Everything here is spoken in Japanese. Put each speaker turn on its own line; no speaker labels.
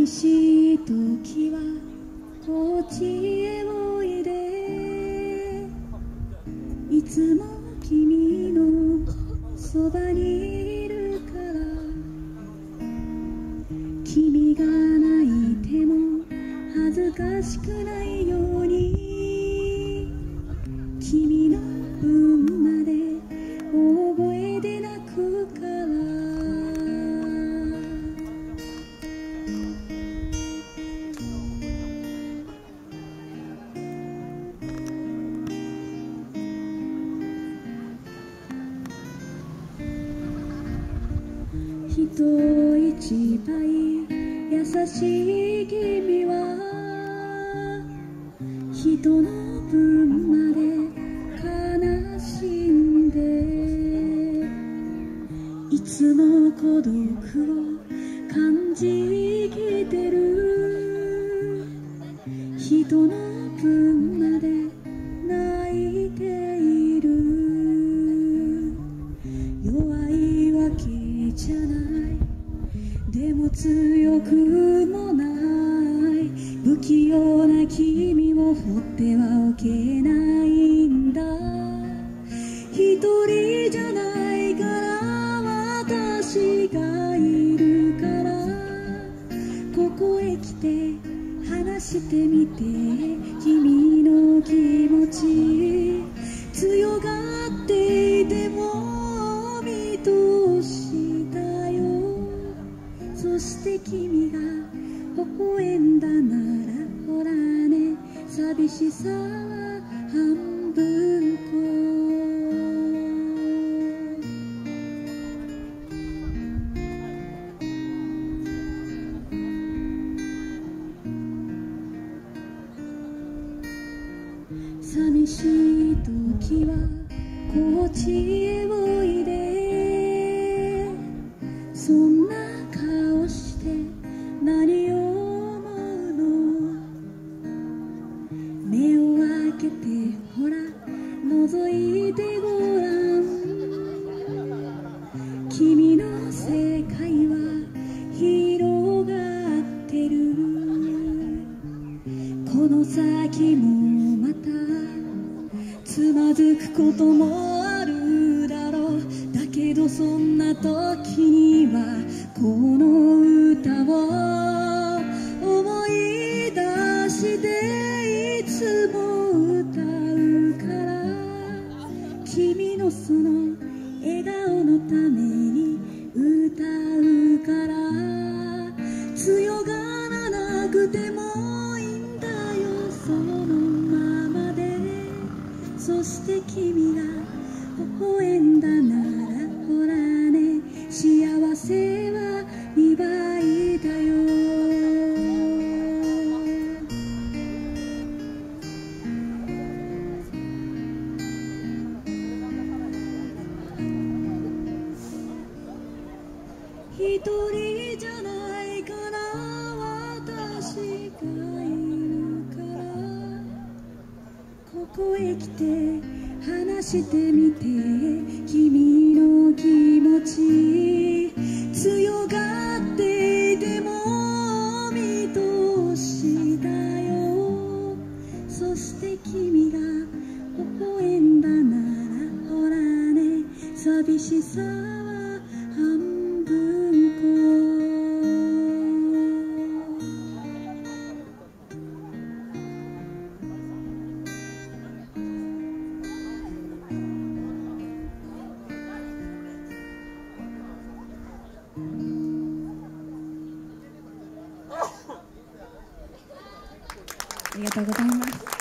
しい時はこっちへおいで、いつも君のそばにいるから、君が泣いても恥ずかしくないように、君の分まで大声で泣くから。人一倍優しい君は人の分まで悲しんで、いつも孤独を感じきてる。人の分まで泣いている。弱いわけじゃない、でも強くもない、不器用な君を放ってはおけないんだ。一人じゃないから私がいるから、ここへ来て話してみて。君の気持ち強がっていても見通したよ。そして君が微笑んだならほらね、寂しさは半分こ。寂しい時はこっちへおいで、そんな顔して何を思うの。目を開けてほら覗いてごらん、君の世界は広がってる。この先もまたつまずくこともあるだろう。だけどそんな時にはこの歌を思い出していつも歌うから、君のその笑顔のために歌うから、強がらなくてもいいんだよそのままで。そして君が微笑んだならほらね、幸せは2倍だよ。一人じゃないから私がいるから、ここへ来て話してみて。君の気持ち強がっていても見通したよ。そして君が微笑んだならほらね、寂しさは半分こ。ありがとうございます。